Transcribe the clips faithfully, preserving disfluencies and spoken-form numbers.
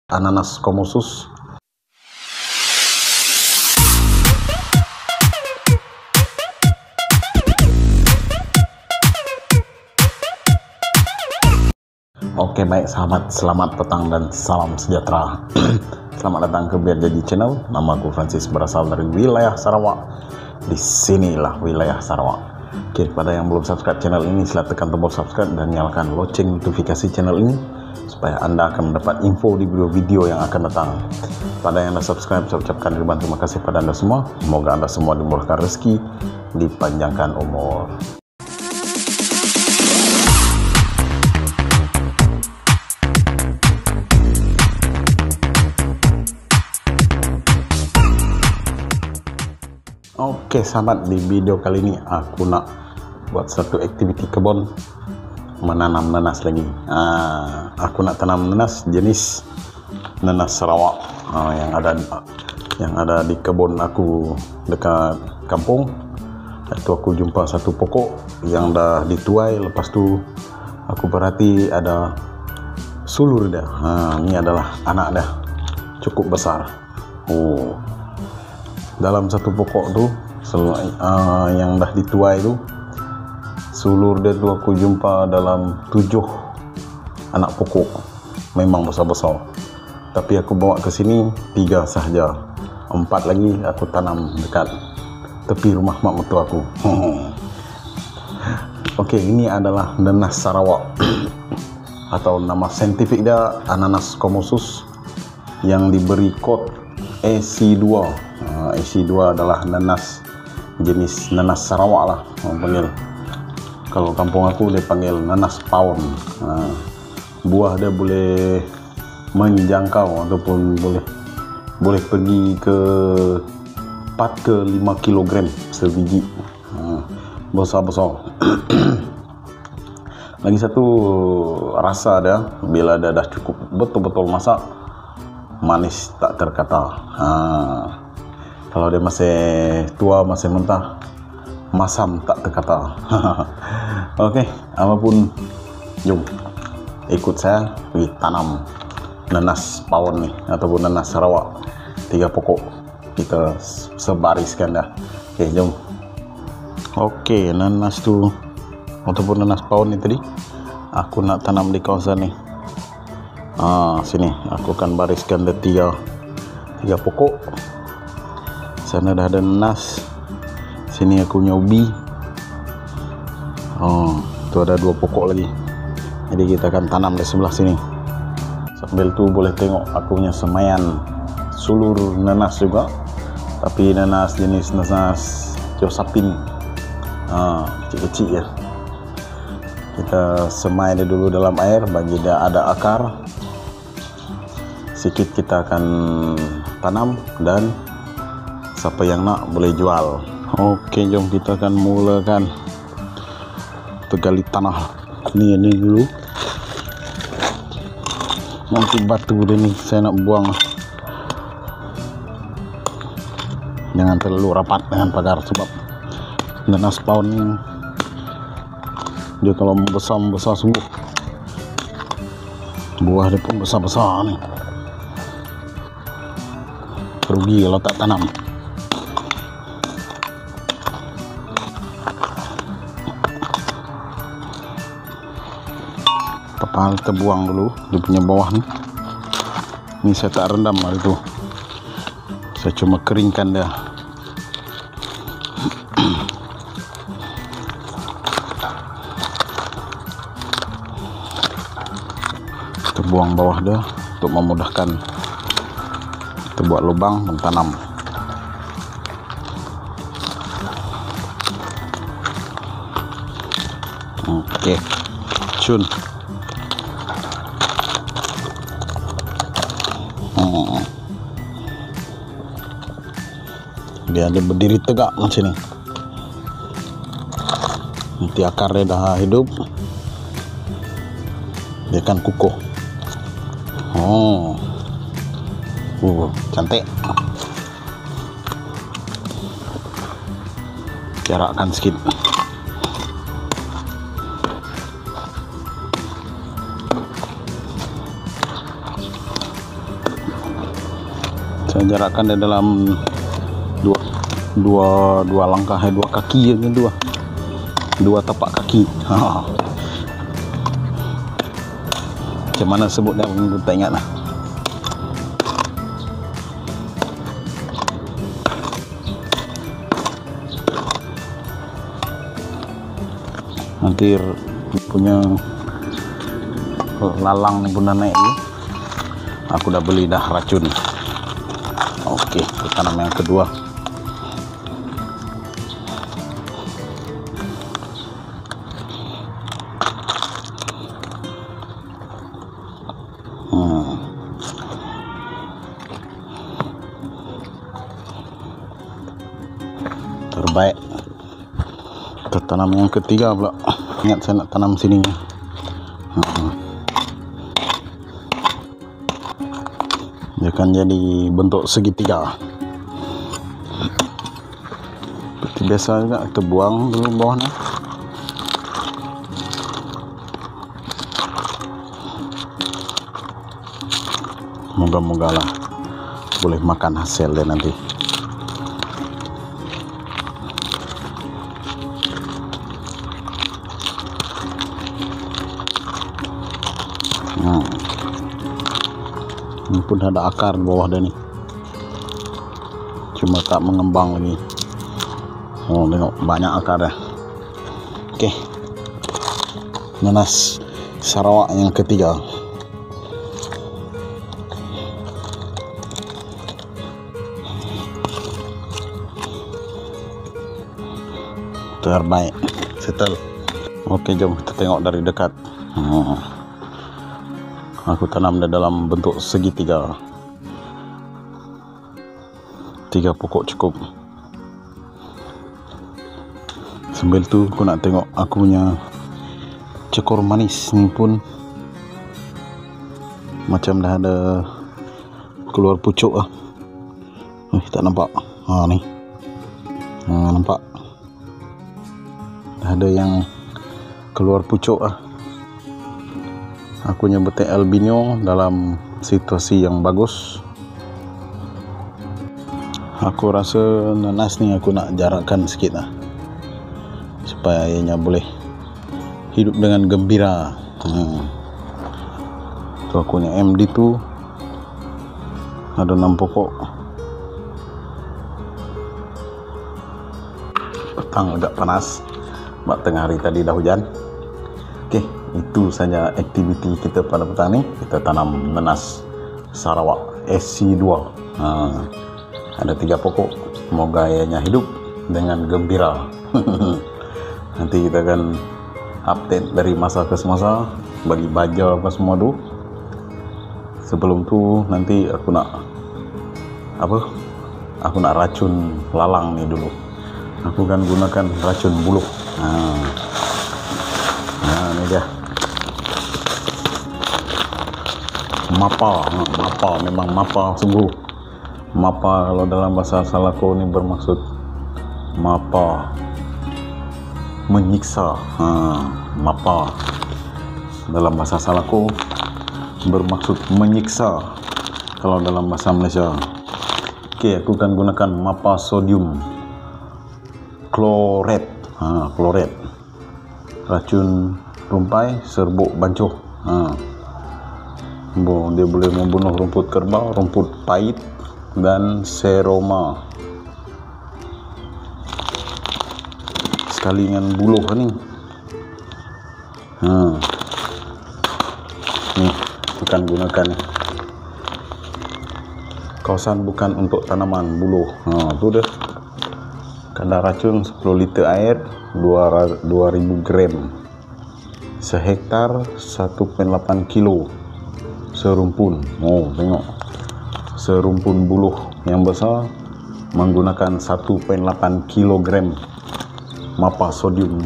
Ananas komosus. Oke, baik sahabat, selamat petang dan salam sejahtera. Selamat datang ke Biar Jadi Channel. Nama aku Francis, berasal dari wilayah Sarawak. Disinilah wilayah Sarawak. Oke, pada yang belum subscribe channel ini, silahkan tekan tombol subscribe dan nyalakan lonceng notifikasi channel ini supaya Anda akan mendapat info di video-video yang akan datang. Pada yang sudah subscribe, saya ucapkan ribuan terima kasih pada Anda semua. Semoga Anda semua dimurahkan rezeki, dipanjangkan umur. Oke sahabat, di video kali ini aku nak buat satu aktiviti kebun, menanam nanas lagi. Nah, aku nak tanam nanas jenis nanas Sarawak, nah, yang ada yang ada di kebun aku dekat kampung. Itu aku jumpa satu pokok yang dah dituai, lepas tu aku perhati ada sulur dah. Nah, ini adalah anak dah cukup besar. Oh, dalam satu pokok tu uh, yang dah dituai tu, sulur dia tu aku jumpa dalam tujuh anak pokok, memang besar-besar. Tapi aku bawa ke sini tiga sahaja, empat lagi aku tanam dekat tepi rumah mak mertua aku. Okey, ini adalah nanas Sarawak atau nama saintifik dia Ananas komosus yang diberi kod A C dua. Uh, A C dua adalah nanas jenis nanas Sarawak lah orang panggil. Kalau kampung aku dia panggil nanas pawon. Uh, buah dia boleh menjangkau ataupun boleh boleh pergi ke empat ke lima kilogram sebiji. Uh, besar-besar. Lagi satu, rasa dia bila dia dah cukup betul-betul masak, manis tak terkata. Ha. Kalau dia masih tua, masih mentah, masam tak terkata. Okey, apapun, jom ikut saya pergi tanam nanas pawon ni ataupun nanas Sarawak. Tiga pokok kita sebariskan dah. Okey, jom. Okey, nanas tu ataupun nanas pawon ni tadi aku nak tanam di kawasan ni. Ah, sini aku akan bariskan dia tiga tiga pokok. Sana dah ada nanas, sini aku punya ubi. Oh, tu ada dua pokok lagi, jadi kita akan tanam di sebelah sini. Sambil tu boleh tengok aku punya semayan sulur nanas juga, tapi nanas jenis nanas Josephine. Ah, kecil-kecil ya. Kita semai dia dulu dalam air bagi dia ada akar. Sikit kita akan tanam dan siapa yang nak boleh jual. Okey, jom kita akan mulakan tergali tanah ni ni dulu. Nanti batu dia ni saya nak buang, jangan terlalu rapat dengan pagar sebab nanas pawon ni dia kalau besar-besar sungguh, buah dia pun besar-besar ni. Rugi kalau tak tanam. Kepala kita buang dulu dia punya bawah ni. Ni saya tak rendam hari tu, saya cuma keringkan dia. Kita buang bawah dia untuk memudahkan kita buat lubang mentanam. Okey, cun. Hmm. Dia ada berdiri tegak macam ni. Nanti akar dia dah hidup, dia akan kukuh. Oh. Uh, cantik. Jarakkan sikit. saya jarakkan di dalam dua dua dua langkah, eh, dua kaki ya, dua dua tapak kaki. Ha. Macam mana sebutnya aku tak ingat lah. Nanti punya lalang ni pun dah naik ni. Aku dah beli dah racun. Okey, tanam yang kedua. Hmm. Terbaik. Kita tanam yang ketiga pula. Ingat saya nak tanam sini. Hmm. Dia akan jadi bentuk segitiga. Seperti biasa juga kita buang dulu bawahnya. Moga-moga lah boleh makan hasil dia nanti. Hmm. Ini pun ada akar di bawah dia ni, cuma tak mengembang lagi. Oh, tengok banyak akar dah. Okey, nanas Sarawak yang ketiga. Terbaik, settle. Okey, jom kita tengok dari dekat. Hmm. Aku tanam dia dalam bentuk segitiga. Tiga pokok cukup. Sambil tu aku nak tengok aku punya cekor manis ni pun macam dah ada keluar pucuk lah. Eh, tak nampak. Ha ni. Ha, nampak. Dah ada yang keluar pucuk lah. Aku nyebutin albino dalam situasi yang bagus. Aku rasa nanas ni aku nak jarakkan sikit lah, supaya ianya boleh hidup dengan gembira. Hmm. Tu aku punya M D tu ada enam pokok. Petang agak panas, sebab tengah hari tadi dah hujan. Okey, itu saja aktiviti kita pada petang ni. Kita tanam nanas Sarawak S C dua. Ha, ada tiga pokok. Semoga ianya hidup dengan gembira. Nanti kita akan update dari masa ke semasa, bagi baja apa semua tu. Sebelum tu nanti aku nak apa? Aku nak racun lalang ni dulu. Aku akan gunakan racun buluh. Ha. Nah, ini dia. Mapa, mapa memang mapa sungguh. Mapa kalau dalam bahasa Salako ni bermaksud mapa, menyiksa. Ha, mapa dalam bahasa Salako bermaksud menyiksa kalau dalam bahasa Malaysia. Okey, aku akan gunakan mapa sodium kloret. Ha, kloret. Racun rumpai serbuk bancuh. Ha. Bo, dia boleh membunuh rumput kerbau, rumput pahit dan seroma. Sekali dengan buluh ni. Ha. Ni bukan gunakan kawasan, bukan untuk tanaman buluh. Ha, tu dah. Kadar racun sepuluh liter air, dua ribu gram. Sehektar satu koma lapan kilo serumpun. Oh, tengok. Serumpun buluh yang besar menggunakan satu koma lapan kilogram mapa sodium.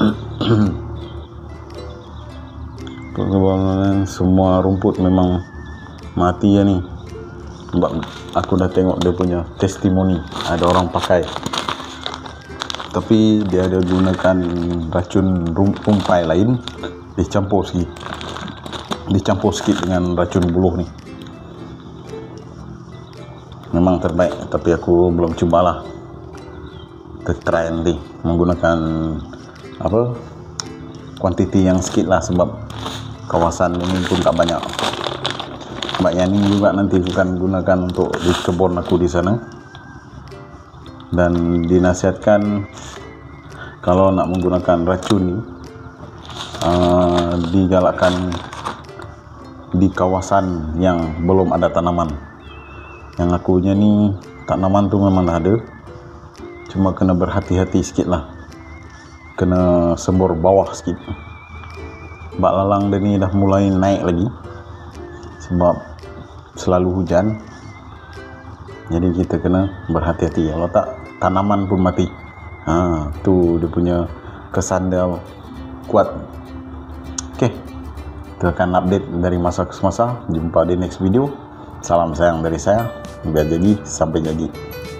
Kebetulan semua rumput memang mati ya ni. Sebab aku dah tengok dia punya testimoni, ada orang pakai. Tapi dia ada gunakan racun rumpai lain, dicampur sikit. Dicampur sikit dengan racun buluh ni. memang terbaik, tapi aku belum cobalah. Try nanti menggunakan apa kuantiti yang sedikit lah, sebab kawasan ini pun tak banyak. Mbak Yani juga nanti akan gunakan untuk di kebun aku di sana, dan dinasihatkan kalau nak menggunakan racun ni uh, digalakkan di kawasan yang belum ada tanaman. Yang akunya ni tanaman tu memang dah ada, cuma kena berhati-hati sikit lah, kena sembur bawah sikit. Bak lalang dia ni dah mulai naik lagi sebab selalu hujan, jadi kita kena berhati-hati. Kalau tak, tanaman pun mati. Ha, tu dia punya kesan dia kuat. Okey, kita akan update dari masa ke semasa. Jumpa di next video. Salam sayang dari saya, biar jadi sampai jadi.